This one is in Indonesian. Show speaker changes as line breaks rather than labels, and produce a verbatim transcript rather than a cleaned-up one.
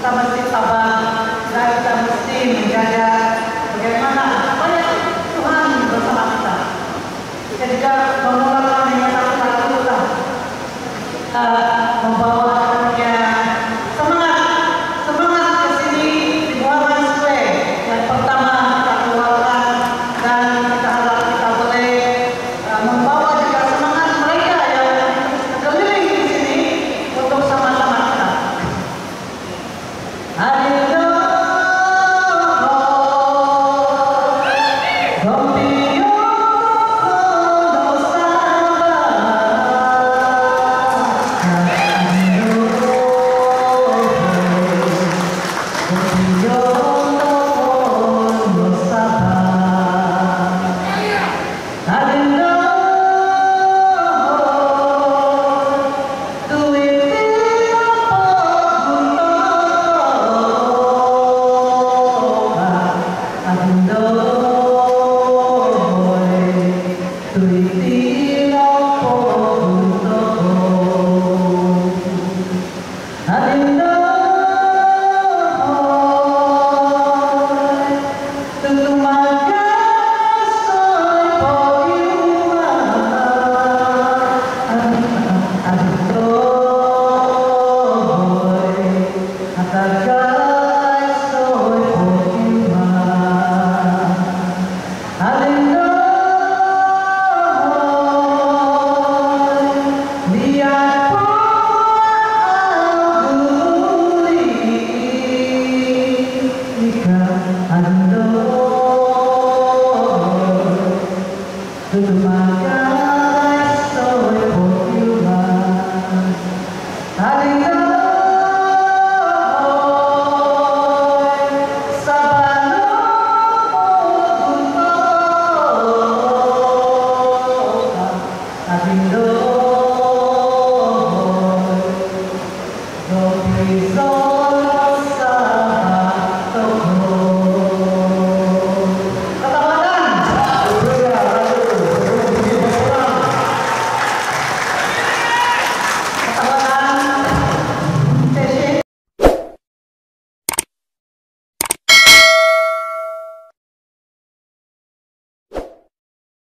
kita mesti sabar dan kita mesti menjaga bagaimana supaya Tuhan bersama kita. Kita juga memulakan dengan satu lagu uh, membawa ya, semangat semangat ke sini di Buhavan Square. Yang pertama kita keluarkan dan kita harap kita boleh uh, membawa juga semangat mereka yang keliling di sini untuk sama-sama kita. Ayo. Sabah